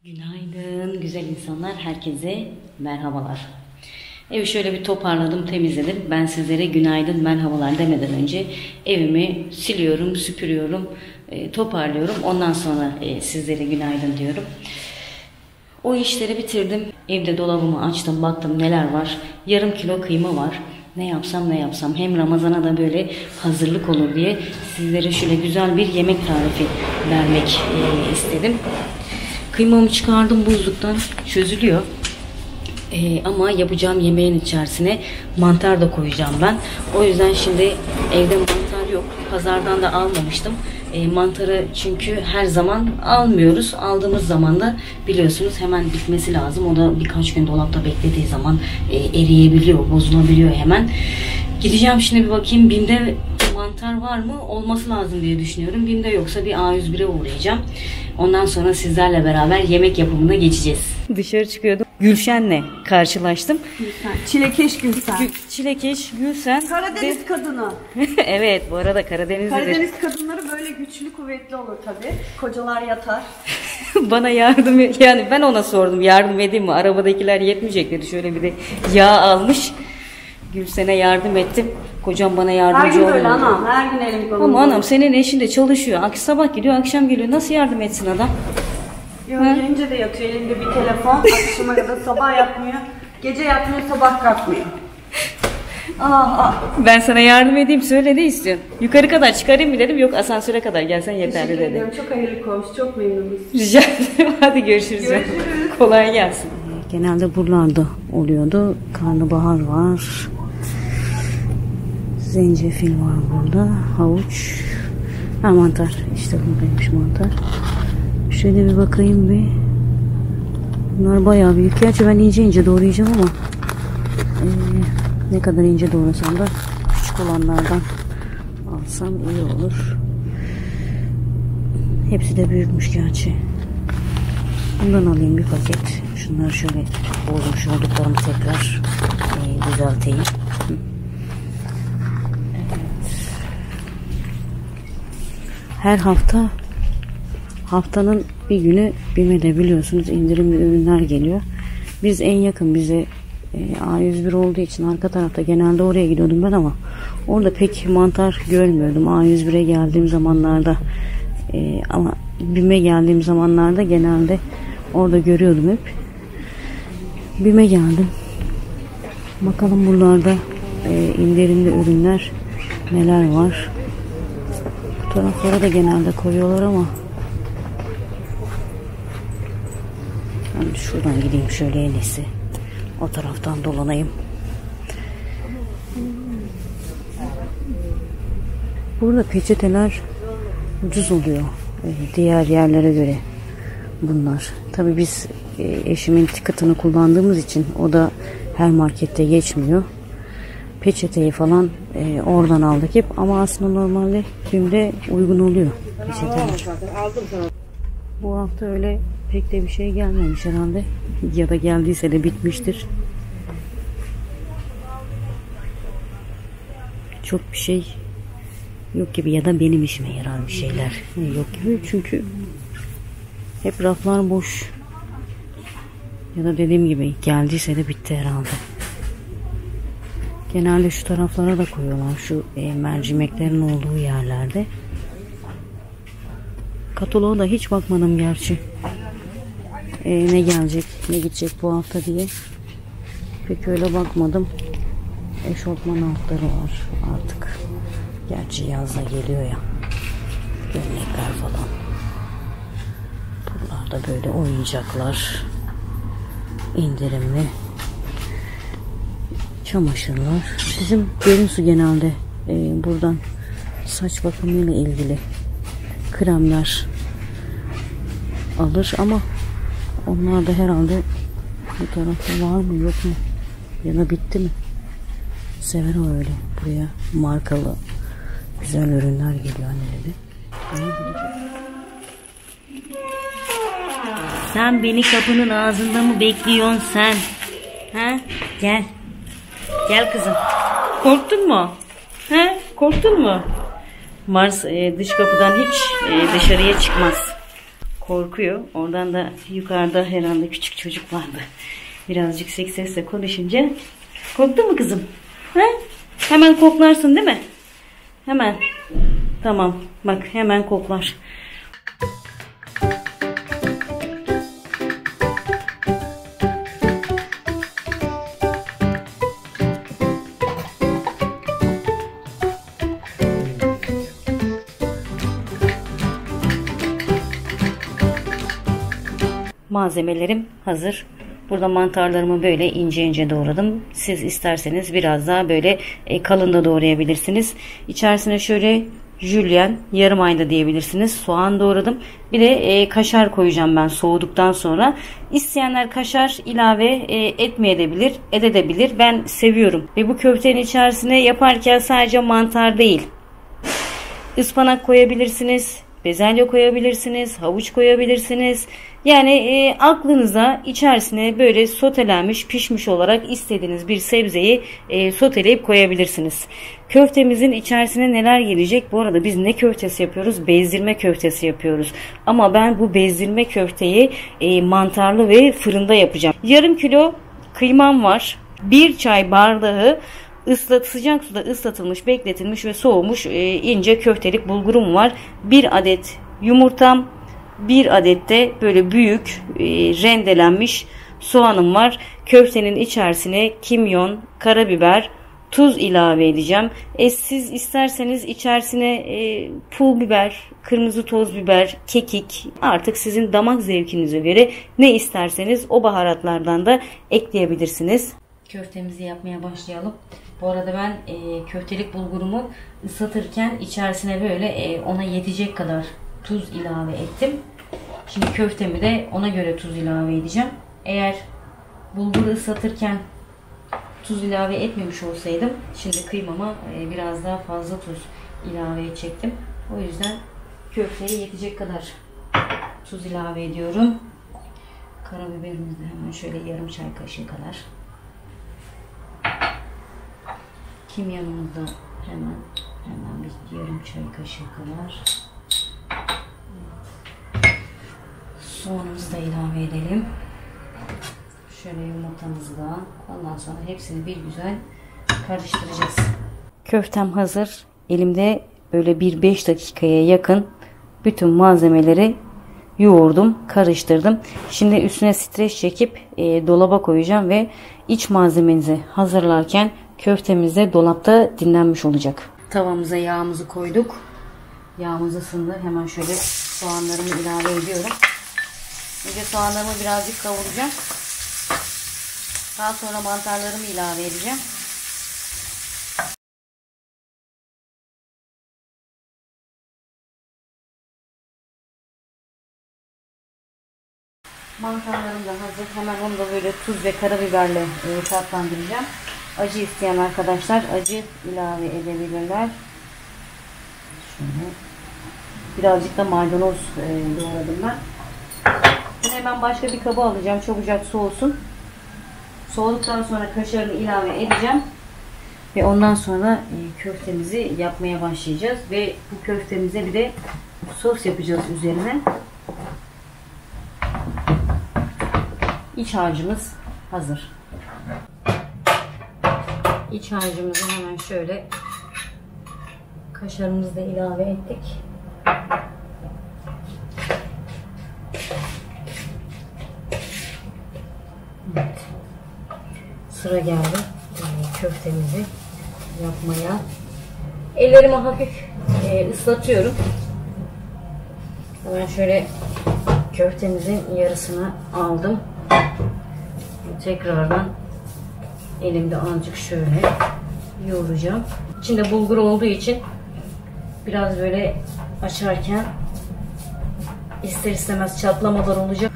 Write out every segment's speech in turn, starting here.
Günaydın güzel insanlar, herkese merhabalar. Evi şöyle bir toparladım, temizledim. Ben sizlere günaydın, merhabalar demeden önce evimi siliyorum, süpürüyorum, toparlıyorum. Ondan sonra sizlere günaydın diyorum. O işleri bitirdim. Evde dolabımı açtım, baktım neler var. Yarım kilo kıyma var. Ne yapsam hem Ramazan'a da böyle hazırlık olur diye sizlere şöyle güzel bir yemek tarifi vermek istedim. Kıymamı çıkardım buzluktan, çözülüyor. Ama yapacağım yemeğin içerisine mantar da koyacağım ben. O yüzden şimdi evde mantar yok. Pazardan da almamıştım. Mantarı çünkü her zaman almıyoruz. Aldığımız zaman da biliyorsunuz hemen bitmesi lazım. O da birkaç gün dolapta beklediği zaman eriyebiliyor, bozulabiliyor hemen. Gideceğim şimdi bir bakayım BİM'de mantar var mı? Olması lazım diye düşünüyorum. BİM'de yoksa bir A101'e uğrayacağım. Ondan sonra sizlerle beraber yemek yapımına geçeceğiz. Dışarı çıkıyordum. Gülşen'le karşılaştım. Gülsen. Çilekeş Gülsen. Çilekeş Gülsen. Karadeniz kadını. Evet, bu arada Karadenizlidir. Karadeniz kadınları böyle güçlü kuvvetli olur tabii. Kocalar yatar. Bana yardım yani ben ona sordum, yardım edeyim mi? Arabadakiler yetmeyecek dedi. Şöyle bir de yağ almış. Gülsen'e yardım ettim. Kocam bana yardımcı oldu. Her gün böyle anam. Her gün elim kolum. Ama anam senin eşin de çalışıyor. Sabah gidiyor, akşam geliyor. Nasıl yardım etsin adam? Yok, gelince de yatıyor. Elinde bir telefon. Akşama kadar sabah yatmıyor. Gece yatmıyor, sabah kalkmıyor. Ben sana yardım edeyim, söyle ne istiyorsun? Yukarı kadar çıkarayım mı dedim. Yok, asansöre kadar gelsen yeterli dedi. Çok hayırlı komşu, çok memnunuz. Rica ederim. Hadi görüşürüz. Kolay gelsin. Genelde buralarda oluyordu. Karnabahar var. Zencefil var burada. Havuç. Mantar. İşte buradaymış mantar. Şöyle bir bakayım bir. Bunlar bayağı büyük. Gerçi ben ince doğrayacağım ama ne kadar ince doğrasam da küçük olanlardan alsam iyi olur. Hepsi de büyükmüş gerçi. Bundan alayım bir paket. Şunları şöyle bozmuş olduklarımı tekrar düzelteyim. Evet. Her haftanın bir günü BİM'e de biliyorsunuz indirimli ürünler geliyor. Biz en yakın bize A101 olduğu için arka tarafta genelde oraya gidiyordum ben ama orada pek mantar görmüyordum. A101'e geldiğim zamanlarda ama BİM'e geldiğim zamanlarda genelde orada görüyordum hep. BİM'e geldim. Bakalım buralarda indirimli ürünler neler var. Bu taraflara da genelde koyuyorlar ama ben şuradan gideyim şöyle en iyisi. O taraftan dolanayım. Burada peçeteler ucuz oluyor. Diğer yerlere göre bunlar. Tabii biz eşimin ticket'ını kullandığımız için o da her markette geçmiyor. Peçeteyi falan oradan aldık hep ama aslında normalde BİM'de uygun oluyor peçeteler. Bu hafta öyle pek de bir şey gelmemiş herhalde. Ya da geldiyse de bitmiştir. Çok bir şey yok gibi ya da benim işime yarar bir şeyler yok gibi. Çünkü hep raflar boş. Ya da dediğim gibi geldiyse de bitti herhalde. Genelde şu taraflara da koyuyorlar. Şu mercimeklerin olduğu yerlerde. Kataloğa da hiç bakmadım gerçi. Ne gelecek, ne gidecek bu hafta diye. Pek öyle bakmadım. Eşofman altları var artık. Gerçi yazda geliyor ya. Gömlekler falan. Buralarda böyle oyuncaklar. İndirimli. Çamaşırlar. Bizim görüntüsü genelde buradan saç bakımıyla ilgili kremler alır ama onlar da herhalde bu tarafta var mı yok mu ya da bitti mi? Sever o öyle. Buraya markalı güzel ürünler geliyor anneleri. Sen beni kapının ağzında mı bekliyorsun sen? Ha? Gel. Gel kızım. Korktun mu? Ha? Korktun mu? Mars dış kapıdan hiç dışarıya çıkmaz. korkuyor. Oradan da yukarıda herhalde küçük çocuk vardı. Birazcık yüksek sesle konuşunca. Korktun mu kızım? He? Hemen koklarsın değil mi? Hemen. Tamam. Bak hemen koklar. Malzemelerim hazır. Burada mantarlarımı böyle ince ince doğradım. Siz isterseniz biraz daha böyle kalın da doğrayabilirsiniz. İçerisine şöyle jülyen, yarım ayda diyebilirsiniz. Soğan doğradım. Bir de kaşar koyacağım ben soğuduktan sonra. İsteyenler kaşar ilave etmeyebilir, edebilir. Ben seviyorum. Ve bu köftenin içerisine yaparken sadece mantar değil, ıspanak koyabilirsiniz, bezelye koyabilirsiniz, havuç koyabilirsiniz. Yani aklınıza içerisine böyle sotelenmiş, pişmiş olarak istediğiniz bir sebzeyi soteleyip koyabilirsiniz. Köftemizin içerisine neler gelecek? Bu arada biz ne köftesi yapıyoruz? Bezdirme köftesi yapıyoruz. Ama ben bu bezdirme köfteyi mantarlı ve fırında yapacağım. Yarım kilo kıymam var. 1 çay bardağı sıcak suda ıslatılmış, bekletilmiş ve soğumuş ince köftelik bulgurum var. 1 adet yumurtam, 1 adet de böyle büyük rendelenmiş soğanım var. Köftenin içerisine kimyon, karabiber, tuz ilave edeceğim. Siz isterseniz içerisine pul biber, kırmızı toz biber, kekik, artık sizin damak zevkinize göre ne isterseniz o baharatlardan da ekleyebilirsiniz. Köftemizi yapmaya başlayalım. Bu arada ben köftelik bulgurumu ıslatırken içerisine böyle ona yetecek kadar tuz ilave ettim. Şimdi köftemi de ona göre tuz ilave edeceğim. Eğer bulguru ıslatırken tuz ilave etmemiş olsaydım şimdi kıymama biraz daha fazla tuz ilave edecektim. O yüzden köfteye yetecek kadar tuz ilave ediyorum. Karabiberimizi de hemen şöyle yarım çay kaşığı kadar. Kimyonumuzu da hemen bir yarım çay kaşığı kadar. Soğanımızı da ilave edelim. Şöyle yumurtamızı da. Ondan sonra hepsini bir güzel karıştıracağız. Köftem hazır. Elimde böyle bir 5 dakikaya yakın bütün malzemeleri yoğurdum, karıştırdım. Şimdi üstüne streç çekip dolaba koyacağım ve iç malzememizi hazırlarken köftemiz de dolapta dinlenmiş olacak. Tavamıza yağımızı koyduk. Yağımız ısındı. Hemen şöyle soğanlarımı ilave ediyorum. Önce soğanlarımı birazcık kavuracağım. Daha sonra mantarlarımı ilave edeceğim. Mantarlarım da hazır. Hemen onu da böyle tuz ve karabiberle tatlandıracağım. Acı isteyen arkadaşlar acı ilave edebilirler. Şöyle. Birazcık da maydanoz doğradım ben. Şimdi hemen başka bir kaba alacağım. Çabucak soğusun. Soğuduktan sonra kaşarını ilave edeceğim. Ve ondan sonra köftemizi yapmaya başlayacağız. Ve bu köftemize bir de sos yapacağız üzerine. İç harcımız hazır. İç harcımızı hemen şöyle kaşarımızı da ilave ettik. Evet. Sıra geldi köftemizi yapmaya. Ellerimi hafif ıslatıyorum. Hemen şöyle köftemizin yarısını aldım. Tekrardan elimde azıcık şöyle yoğuracağım. İçinde bulgur olduğu için biraz böyle açarken ister istemez çatlamalar olacak.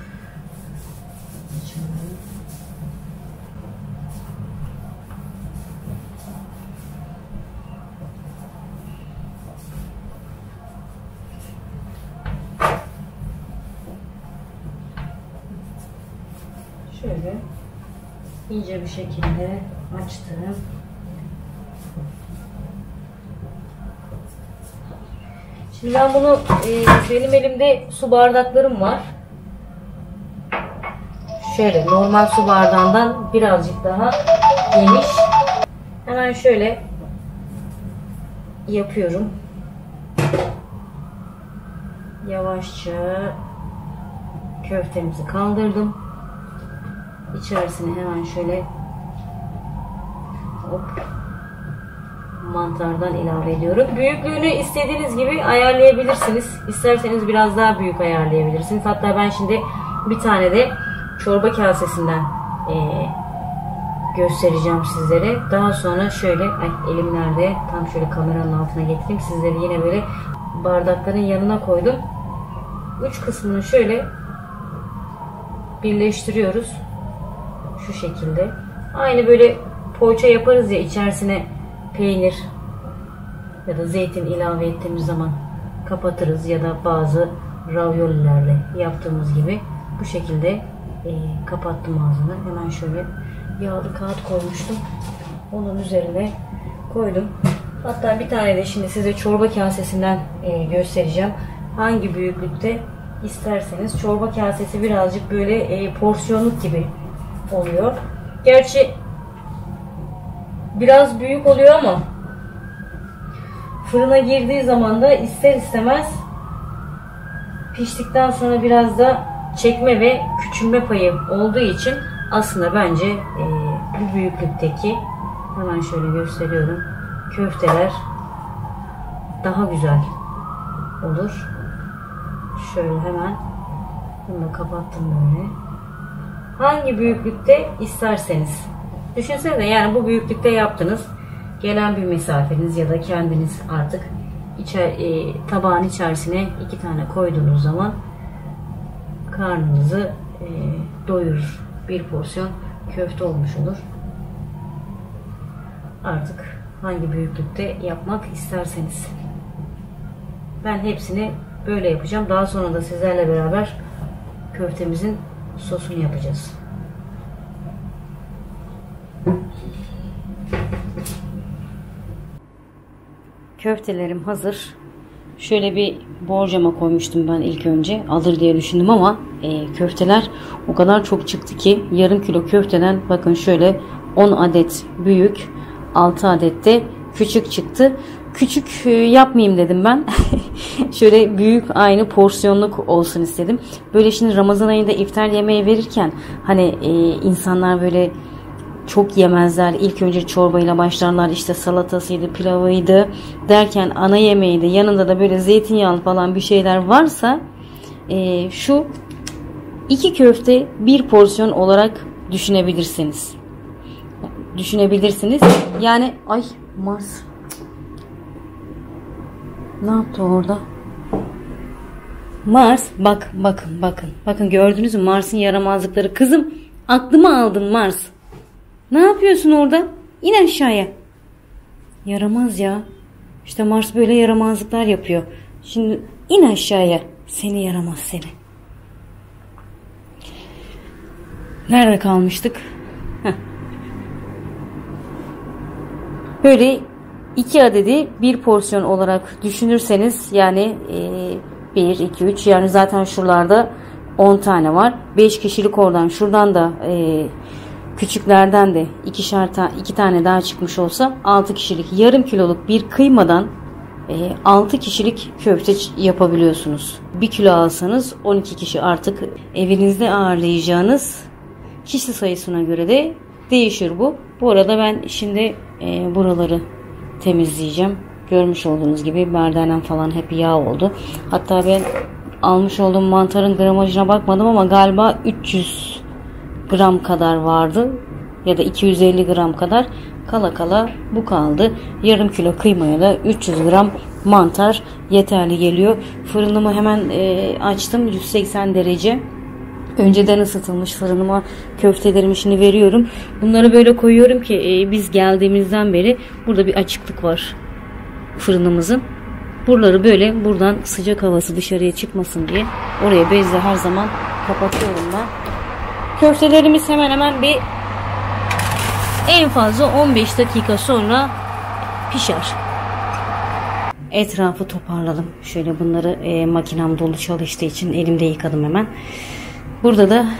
Şöyle ince bir şekilde açtım. Şimdi ben bunu benim elimde su bardaklarım var. Şöyle normal su bardağından birazcık daha geniş. Hemen şöyle yapıyorum. Yavaşça köftemizi kaldırdım. İçerisine hemen şöyle mantardan ilave ediyorum. Büyüklüğünü istediğiniz gibi ayarlayabilirsiniz. İsterseniz biraz daha büyük ayarlayabilirsiniz. Hatta ben şimdi bir tane de çorba kasesinden göstereceğim sizlere. Daha sonra şöyle, elim nerede? Tam şöyle kameranın altına getireyim. Sizleri yine böyle bardakların yanına koydum. Uç kısmını şöyle birleştiriyoruz. Şu şekilde. Aynı böyle poğaça yaparız ya, içerisine peynir ya da zeytin ilave ettiğimiz zaman kapatırız ya da bazı raviolilerle yaptığımız gibi bu şekilde kapattım ağzını. Hemen şöyle yağlı kağıt koymuştum. Onun üzerine koydum. Hatta bir tane de şimdi size çorba kasesinden göstereceğim. Hangi büyüklükte isterseniz. Çorba kasesi birazcık böyle porsiyonluk gibi oluyor. Gerçi biraz büyük oluyor ama fırına girdiği zaman da ister istemez piştikten sonra biraz da çekme ve küçülme payı olduğu için aslında bence bu büyüklükteki, hemen şöyle gösteriyorum, köfteler daha güzel olur. Şöyle hemen bunu da kapattım böyle. Hangi büyüklükte isterseniz. Düşünsene, yani bu büyüklükte yaptınız. Gelen bir misafiriniz ya da kendiniz artık tabağın içerisine 2 tane koyduğunuz zaman karnınızı doyurur. Bir porsiyon köfte olmuş olur. Artık hangi büyüklükte yapmak isterseniz. Ben hepsini böyle yapacağım. Daha sonra da sizlerle beraber köftemizin sosunu yapacağız. Köftelerim hazır. Şöyle bir borcama koymuştum ben ilk önce. Alır diye düşündüm ama köfteler o kadar çok çıktı ki yarım kilo köfteden bakın şöyle 10 adet büyük, 6 adet de küçük çıktı. Küçük yapmayayım dedim ben. Şöyle büyük, aynı porsiyonluk olsun istedim. Böyle şimdi Ramazan ayında iftar yemeği verirken hani insanlar böyle çok yemezler. İlk önce çorbayla başlarlar. İşte salatasıydı, pilavıydı derken ana yemeğiydi. Yanında da böyle zeytinyağlı falan bir şeyler varsa şu 2 köfte bir porsiyon olarak düşünebilirsiniz. Yani ay Mars. Ne yaptı orada? Mars, bakın gördünüz mü Mars'ın yaramazlıkları. Kızım, aklımı aldın Mars. Ne yapıyorsun orada? İn aşağıya. Yaramaz ya. İşte Mars böyle yaramazlıklar yapıyor. Şimdi in aşağıya. Seni yaramaz seni. Nerede kalmıştık? Heh. Böyle 2 adedi bir porsiyon olarak düşünürseniz yani 1, 2, 3 yani zaten şuralarda 10 tane var. 5 kişilik oradan şuradan da küçüklerden de 2 tane daha çıkmış olsa 6 kişilik yarım kiloluk bir kıymadan 6 kişilik köfte yapabiliyorsunuz. 1 kilo alsanız 12 kişi artık evinizde ağırlayacağınız kişi sayısına göre de değişir bu. Bu arada ben şimdi buraları temizleyeceğim. Görmüş olduğunuz gibi merdanem falan hep yağ oldu. Hatta ben almış olduğum mantarın gramajına bakmadım ama galiba 300 gram kadar vardı ya da 250 gram kadar, kala bu kaldı. Yarım kilo kıymaya da 300 gram mantar yeterli geliyor. Fırınımı hemen açtım, 180 derece. Önceden ısıtılmış fırınıma köftelerimi şimdi veriyorum. Bunları böyle koyuyorum ki biz geldiğimizden beri burada bir açıklık var fırınımızın. Buraları böyle, buradan sıcak havası dışarıya çıkmasın diye oraya bezle her zaman kapatıyorum ben. Köftelerimiz hemen hemen bir en fazla 15 dakika sonra pişer. etrafı toparladım. Şöyle bunları makinem dolu çalıştığı için elimde yıkadım hemen. Burada da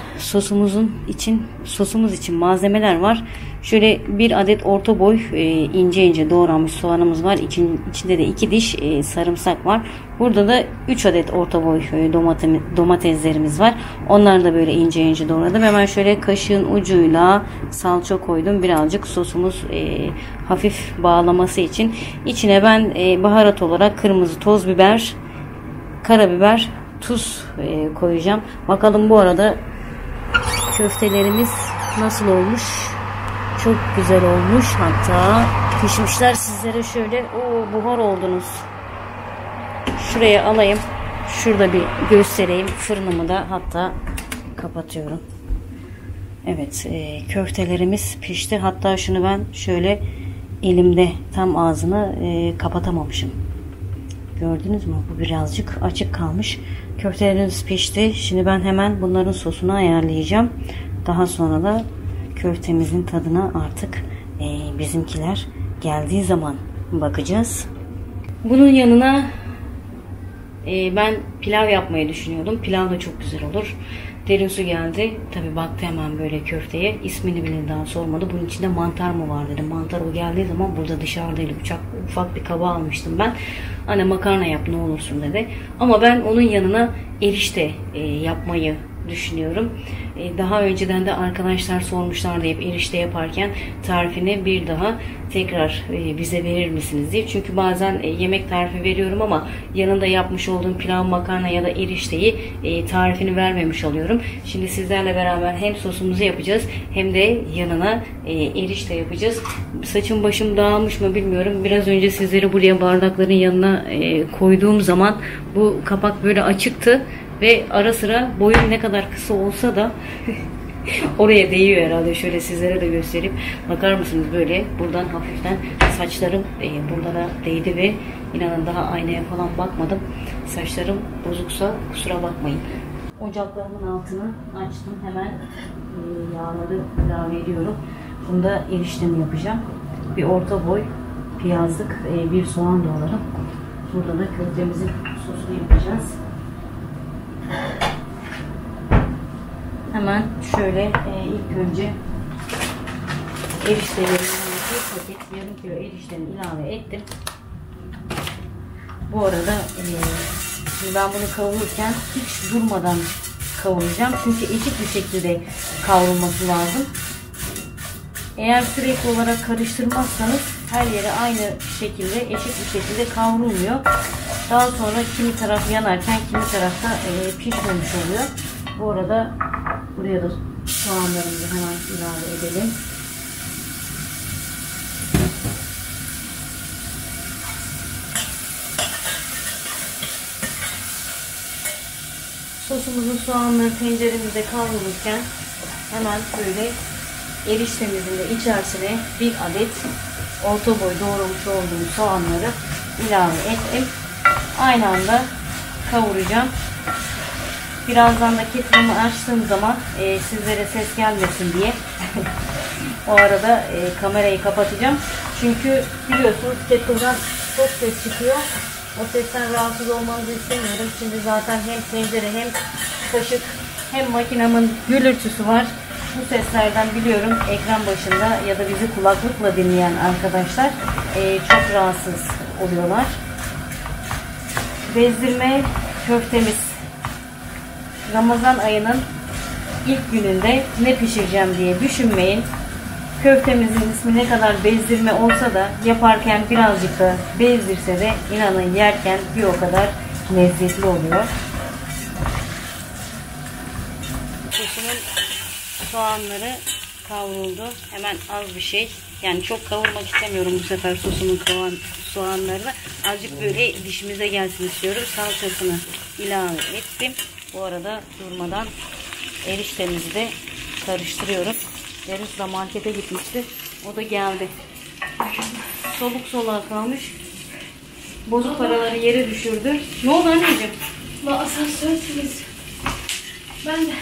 sosumuz için malzemeler var. Şöyle bir adet orta boy ince ince doğranmış soğanımız var. İçinde de 2 diş sarımsak var. Burada da 3 adet orta boy domateslerimiz var. Onları da böyle ince ince doğradım. Hemen şöyle kaşığın ucuyla salça koydum. Birazcık sosumuz hafif bağlaması için. İçine ben baharat olarak kırmızı toz biber, karabiber, tuz koyacağım. Bakalım bu arada köftelerimiz nasıl olmuş? Çok güzel olmuş. Hatta pişmişler. Sizlere şöyle buhar oldunuz. Şuraya alayım. Şurada bir göstereyim. Fırınımı da hatta kapatıyorum. Evet, köftelerimiz pişti. Hatta şunu ben şöyle elimde tam ağzını kapatamamışım. Gördünüz mü? Bu birazcık açık kalmış. Köftelerimiz pişti. Şimdi ben hemen bunların sosunu ayarlayacağım. Daha sonra da köftemizin tadına artık bizimkiler geldiği zaman bakacağız. Bunun yanına ben pilav yapmayı düşünüyordum. Pilav da çok güzel olur. Derin su geldi. Tabi baktı hemen böyle köfteye. İsmini bile daha sormadı. Bunun içinde mantar mı var dedi. Mantar o geldiği zaman burada dışarıdaydı. Ufak bir kaba almıştım ben. Anne makarna yap ne olursun dedi. Ama ben onun yanına erişte yapmayı düşünüyorum. Daha önceden de arkadaşlar sormuşlardı hep erişte yaparken tarifini bir daha tekrar bize verir misiniz diye. Çünkü bazen yemek tarifi veriyorum ama yanında yapmış olduğum pilav, makarna ya da erişteyi tarifini vermemiş oluyorum. Şimdi sizlerle beraber hem sosumuzu yapacağız hem de yanına erişte yapacağız. Saçım başım dağılmış mı bilmiyorum. Biraz önce sizleri buraya bardakların yanına koyduğum zaman bu kapak böyle açıktı. Ve ara sıra boyum ne kadar kısa olsa da oraya değiyor herhalde. Şöyle sizlere de göstereyim. Bakar mısınız böyle buradan hafiften saçlarım buralara değdi ve inanın daha aynaya falan bakmadım. Saçlarım bozuksa kusura bakmayın. Ocaklarımın altını açtım. Hemen yağları ilave ediyorum. Bunda eriştemi yapacağım. Bir orta boy piyazlık bir soğan doğradım. Burada da köftemizin sosunu yapacağız. Hemen şöyle ilk önce eriştelerimi bir paket yarım kilo eriştemi ilave ettim. Bu arada şimdi ben bunu kavururken hiç durmadan kavuracağım. Çünkü eşit bir şekilde kavrulması lazım. Eğer sürekli olarak karıştırmazsanız her yere aynı şekilde eşit bir şekilde kavrulmuyor. Daha sonra kimi taraf yanarken kimi tarafta pişmemiş oluyor. Bu arada buraya da soğanlarımızı hemen ilave edelim. Sosumuzun soğanları tenceremizde kavrulurken hemen böyle eriştemizin de içerisine bir adet orta boy doğramış olduğum soğanları ilave ettim. Aynı anda kavuracağım. Birazdan da kettle'ımı açtığım zaman sizlere ses gelmesin diye o arada kamerayı kapatacağım. Çünkü biliyorsunuz kettle'dan çok ses çıkıyor. O sesten rahatsız olmanızı istemiyorum. Şimdi zaten hem tencere hem kaşık hem makinemin gürültüsü var. Bu seslerden biliyorum ekran başında ya da bizi kulaklıkla dinleyen arkadaşlar çok rahatsız oluyorlar. Bezdirme köftemiz. Ramazan ayının ilk gününde ne pişireceğim diye düşünmeyin. Köftemizin ismi ne kadar bezdirme olsa da yaparken birazcık da bezdirse de inanın yerken bir o kadar lezzetli oluyor. Sosumun soğanları kavruldu. Hemen az bir şey. Yani çok kavurmak istemiyorum bu sefer sosumun soğanlarını. Azıcık böyle dişimize gelsin istiyorum. Salçasını ilave ettim. Bu arada durmadan eriştemizi de karıştırıyorum. Deniz de markete gitmişti. O da geldi. Soluk soluğa kalmış. Bozuk paraları yere düşürdü. Ne oldu anneciğim? Asansörsünüz. Ben de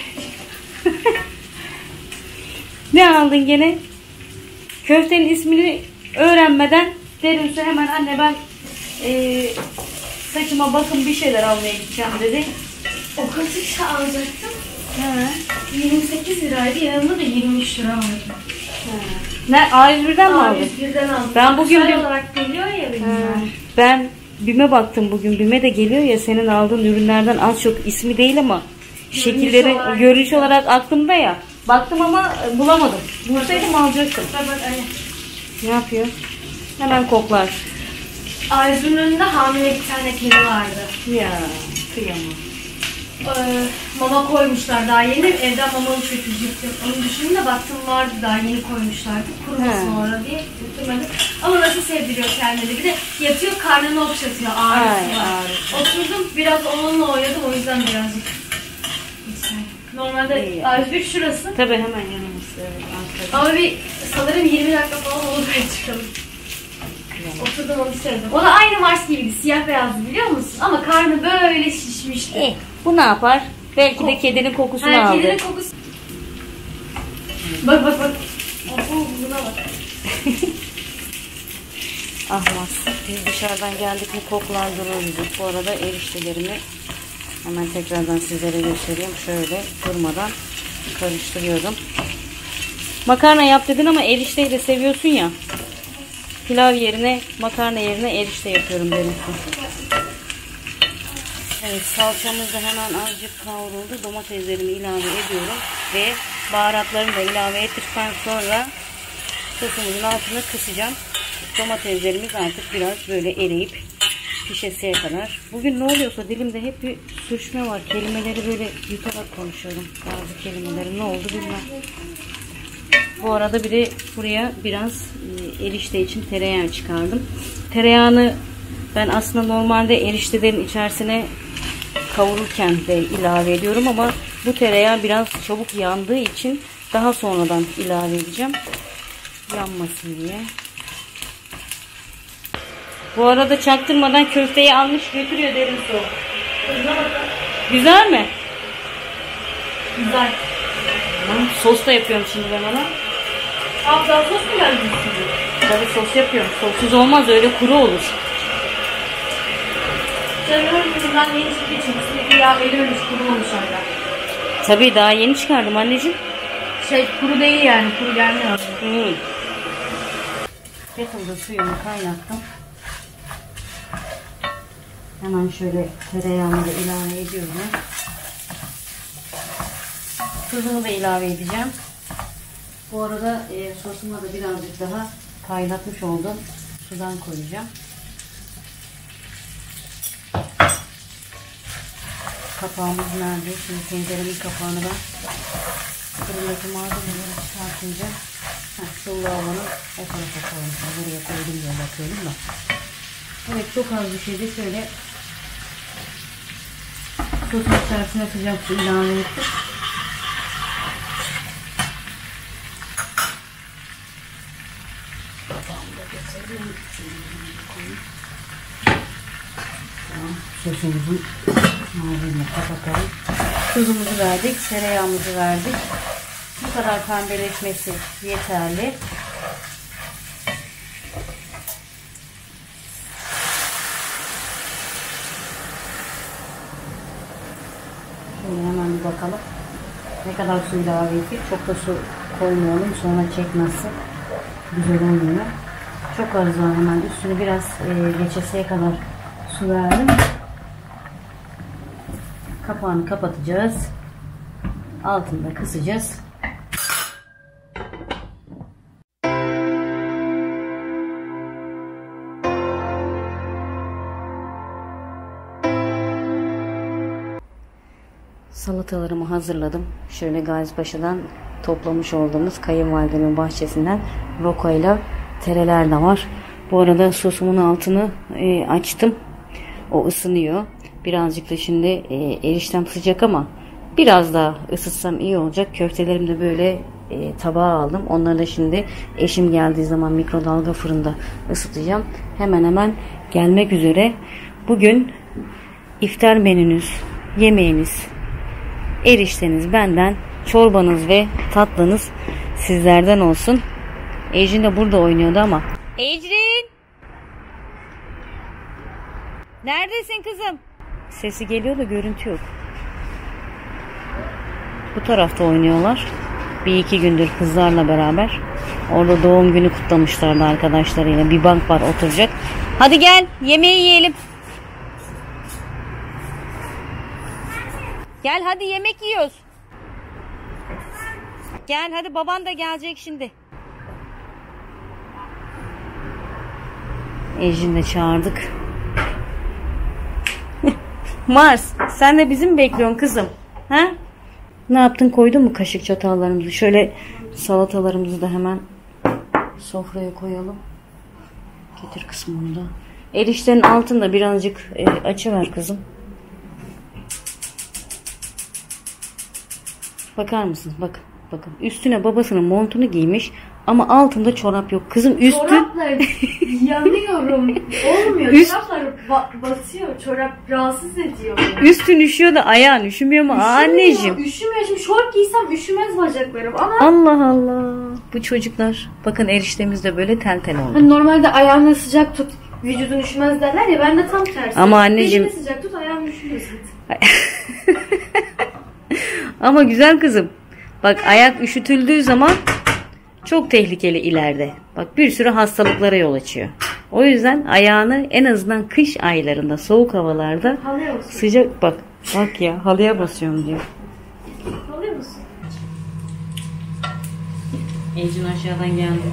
Ne aldın gene? Köftenin ismini öğrenmeden Derinse hemen anne ben saçıma bakın bir şeyler almaya gideceğim dedi. O kaçışa alacaktım. He. 28 liraydı. Yanında da 23 lira aldım. Ne A101'den mi aldın? A101'den aldım. Ben bugün Aksesuar olarak geliyor ya benim. Ben BİM'e baktım bugün. BİM'e de geliyor ya, senin aldığın ürünlerden az çok ismi değil ama şekilleri, görünüş olarak aklımda ya. Baktım ama bulamadım. Bulsaydım alacaktım. Bak aynen. Ne yapıyor? Hemen koklar. Arzu'nun önünde hamile bir tane kedi vardı. Ya kıyamam. Mama koymuşlar daha yeni. Evden mamalı götürecektim. Onu düşündüm de baktım vardı, daha yeni koymuşlardı. Kurumasın sonra diye götürmedim. Ama nasıl sevdiriyor kendini. Bir de yatıyor, karnını okşatıyor. Ağrısı var. Oturdum biraz onunla oynadım, o yüzden birazcık. Normalde A101 şurası. Tabii hemen yanımızda. Evet, ama bir sanırım 20 dakika falan olur ben çıkalım. Oturdum, onu sevdim. O da aynı Mars gibiydi. Siyah beyazdı, biliyor musun? Ama karnı böyle şişmişti. Bu ne yapar? Belki de kedinin kokusunu aldı. Kedinin kokusu. Bak. Buna bak. Ahmaz. Biz dışarıdan geldik mi koklar dururuz. Bu arada eriştelerimi hemen tekrardan sizlere göstereyim. Şöyle durmadan karıştırıyorum. Makarna yap dedin ama erişteyi de seviyorsun ya. Pilav yerine, makarna yerine erişte yapıyorum benim. Evet, salçamız da hemen azıcık kavruldu. Domateslerimi ilave ediyorum ve baharatlarımı da ilave ettikten sonra sosumuzun altını kısacağım. Domateslerimiz artık biraz böyle eriyip pişesiye kadar. Bugün ne oluyorsa dilimde hep bir sürçme var. Kelimeleri böyle yutarak konuşuyorum. Bazı kelimeleri ne oldu bilmem. Bu arada bir de buraya biraz erişte için tereyağı çıkardım. Tereyağını ben aslında normalde eriştelerin içerisine kavururken de ilave ediyorum ama bu tereyağı biraz çabuk yandığı için daha sonradan ilave edeceğim. Yanmasın diye. Bu arada çaktırmadan köfteyi almış götürüyor derin su. Güzel mi? Güzel. Sos da yapıyorum şimdi ben ona. Daha sos mu geldi şimdi? Tabii sos yapıyorum. Sossuz olmaz, öyle kuru olur. Canım bundan yeni çıktığı için üstündeki yağ eriyormuş, kurumamış hala. Tabii daha yeni çıkardım anneciğim. Kuru değil yani, kuru gelmiyor. Kettle'da suyumu kaynattım. Hemen şöyle tereyağını da ilave ediyorum. Tuzumu da ilave edeceğim. Bu arada sosuma da birazcık daha kaynatmış oldum. Sudan koyacağım. Kapağımız nerede? Şimdi tenceremin kapağını ben fırındaki malzemeleri çıkartınca şu lavanın o tarafa koyalım. Buraya koydum diye bakıyorum da. Evet, çok az bir şeyde şöyle sosun içerisine sıcak su ilave ettim. Sosumuzun malzemelerini kapatalım. Tuzumuzu verdik, tereyağımızı verdik. Bu kadar pembeleşmesi yeterli. Şöyle hemen bir bakalım. Ne kadar su ilave ettik. Çok da su koymayalım. Sonra çekmezse güzel olmuyor. Çok az daha hemen üstünü biraz geçesiye kadar su verdim. Kapağını kapatacağız. Altını da kısacağız. Salatalarımı hazırladım. Şöyle Gazipaşa'dan toplamış olduğumuz kayınvalidemin bahçesinden rokoyla tereler de var. Bu arada sosumun altını açtım. O ısınıyor. Birazcık da şimdi eriştem sıcak ama biraz daha ısıtsam iyi olacak. Köftelerimi de böyle tabağa aldım. Onları da şimdi eşim geldiği zaman mikrodalga fırında ısıtacağım. Hemen hemen gelmek üzere. Bugün iftar menünüz, yemeğiniz, erişteniz benden, çorbanız ve tatlınız sizlerden olsun. Ecrin de burada oynuyordu ama. Ecrin! Neredesin kızım? Sesi geliyor da görüntü yok. Bu tarafta oynuyorlar. Bir iki gündür kızlarla beraber. Orada doğum günü kutlamışlardı arkadaşlarıyla. Bir bank var oturacak. Hadi gel yemeği yiyelim. Gel hadi yemek yiyoruz. Gel hadi baban da gelecek şimdi. Ejin'i de çağırdık. Mars sen de bizi mi bekliyorsun kızım? Ha? Ne yaptın, koydun mu kaşık çatallarımızı? Şöyle salatalarımızı da hemen sofraya koyalım. Getir kısmını da. Eriştenin altında birazcık açıver kızım. Bakar mısınız? Bakın. Bakın. Üstüne babasının montunu giymiş ama altında çorap yok. Kızım üstü... Çorapla yanıyorum. Olmuyor. Çoraplar basıyor. Çorap rahatsız ediyor. Üstün üşüyor da ayağın üşümüyor mu? Anneciğim. Üşümüyor. Şimdi şort giysem üşümez bacaklarım ama... Allah Allah. Bu çocuklar. Bakın eriştemiz de böyle tel tel oldu. Hani normalde ayağını sıcak tut, vücudun üşümez derler ya, ben de tam tersi. Ama anneciğim... Belini sıcak tut, ayağın üşümüyorsun. Ama güzel kızım. Bak ayak üşütüldüğü zaman çok tehlikeli ileride. Bak bir sürü hastalıklara yol açıyor. O yüzden ayağını en azından kış aylarında, soğuk havalarda sıcak bak ya halıya basıyorum diyor. Alıyor musun? Ecin aşağıdan geldi.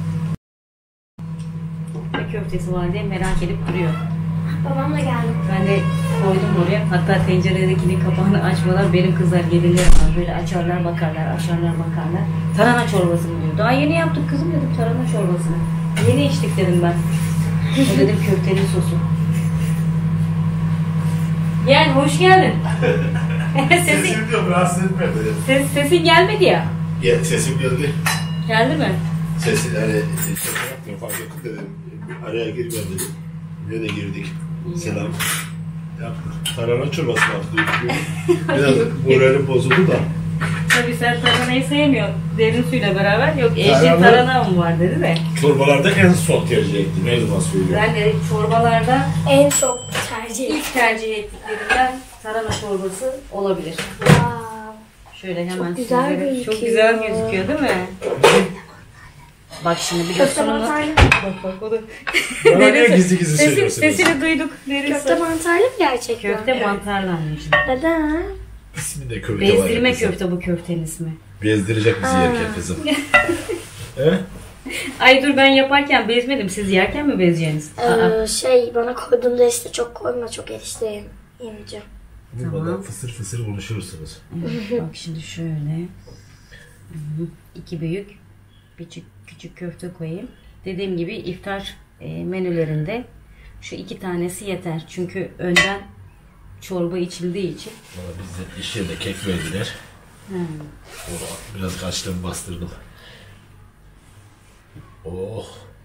Ne köftesi var diye merak edip duruyor. Babam da geldi. Ben de koydum oraya. Hatta tenceredekinin kapağını açmadan benim kızlar gelirler var. Böyle açarlar bakarlar, açarlar bakarlar. Tarhana çorbası mı diyor. Daha yeni yaptık kızım dedim tarhana çorbasını. Yeni içtik dedim ben. O dedim köftenin sosu. Gel hoş geldin. Sesim diyorum, rahatsız etme beni. Sesin gelmedi ya. Sesim geldi. Geldi mi? Sesi hani yapmıyorum, fark ettim dedim. Araya girmem dedim. Ne de girdik. Selam. Yaptık. Tarhana çorbası yaptık. Biraz moralim bozuldu da. Tabii sen tarhanayı sevmiyorsun. Derin suyla beraber. Yok eşi Tarhana- tarhana mı var dedi de. Çorbalarda en son tercih ettim. Her zaman söylüyorum. Ben de çorbalarda En çok tercih ilk tercih ettiklerimden tarhana çorbası olabilir. Şöyle hemen Çok güzel sizlere- gözüküyor. Çok güzel gözüküyor değil mi? Bak şimdi bir de Köfte sonunu... mantarlı. Bak o da... Bana niye Neresi? gizli gizli söylüyorsunuz? Sesini duyduk. Neresi? Köfte mantarlı mı gerçekten? Köfte mantarlı anneciğim. Neden? İsminde köfte var. Bezdirme kızım. köfte bu köftenin ismi. Bezdirecek bizi yerken kızım. He? Ay dur ben yaparken bezmedim. Siz yerken mi bezeceksiniz? Bana koyduğunda işte çok koyma, çok erişte yemeyeceğim. Burada fısır fısır konuşursunuz. Evet, bak şimdi şöyle. 2 büyük küçük köfte koyayım. Dediğim gibi iftar menülerinde şu 2 tanesi yeter. Çünkü önden çorba içildiği için. Valla bizde iş yerinde kek verdiler. Biraz kaçtım, bastırdım. Oh.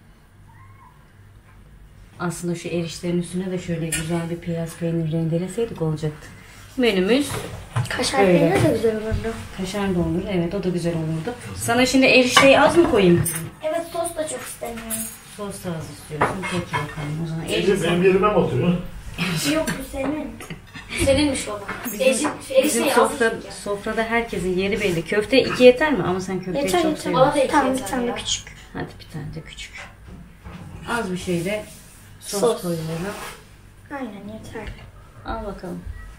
Aslında şu erişlerin üstüne de şöyle güzel bir beyaz peynir rendeleseydik olacaktı. Menümüz Kaşar Öyle. peynir de güzel olurdu. kaşar da olur. Evet o da güzel olurdu. Sana şimdi erişteyi az mı koyayım? Evet, sos da çok istemiyorum. Sos da az istiyorsun. Peki bakalım o zaman. Ece benim yerime mi oturuyor? Yok, bu senin. Seninmiş o. Bizim sofrada herkesin yeri belli. Köfte 2 yeter mi? Ama sen köfteyi Yeter, çok yeter. seviyorsun. Bana da iki Tam bir yeter tane ya. küçük. Hadi bir tane de küçük. Az bir şey de sos Sos. koyuyorum. Aynen, yeter. Al bakalım.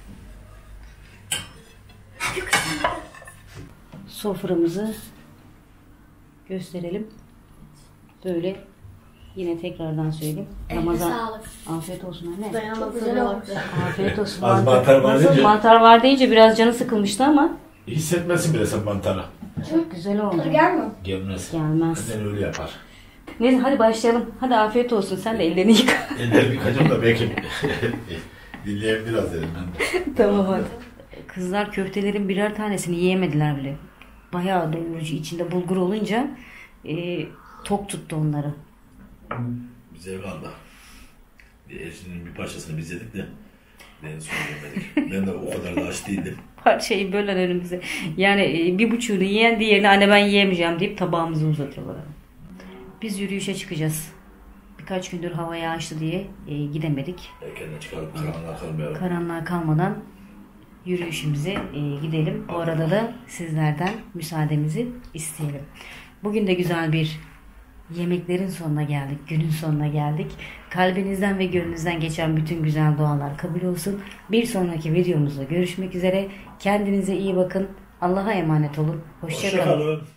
Soframızı gösterelim. Böyle yine tekrardan söyleyeyim. Ramazan. sağlık. Afiyet olsun anne. Dayanamadım. Güzel oldu. Afiyet olsun. Az mantar var Nasıl? deyince- Mantar var deyince biraz canı sıkılmıştı ama Hissetmesin bile sen mantara. çok güzel oldu. Gel mi? Gelmez. Gelmez. Annen öyle yapar. Neyse hadi başlayalım. Hadi afiyet olsun. Sen de ellerini yıka. Ellerimi yıkacağım da belki dinleyen biraz dedim ben de. Tamam hadi. Kızlar köftelerin birer tanesini yiyemediler bile. Bayağı doyurucu. İçinde bulgur olunca tok tuttu onları. Biz eyvallah. Eşinin bir parçasını biz yedik de ben söylemedik. Ben de o kadar da aç değildim. Parçayı bölen önümüze. Yani 1,5'unu yiyen diğerini anne ben yiyemeyeceğim deyip tabağımızı uzatıyorlar. Biz yürüyüşe çıkacağız. birkaç gündür hava yağışlı diye gidemedik. Erkenden çıkarıp karanlığa kalmayalım. Karanlığa kalmadan yürüyüşümüze gidelim. Bu arada da sizlerden müsaadenizi isteyelim. Bugün de güzel bir yemeklerin sonuna geldik. Günün sonuna geldik. Kalbinizden ve gönlünüzden geçen bütün güzel dualar kabul olsun. Bir sonraki videomuzda görüşmek üzere. Kendinize iyi bakın. Allah'a emanet olun. Hoşça kalın. Hoşça kalın.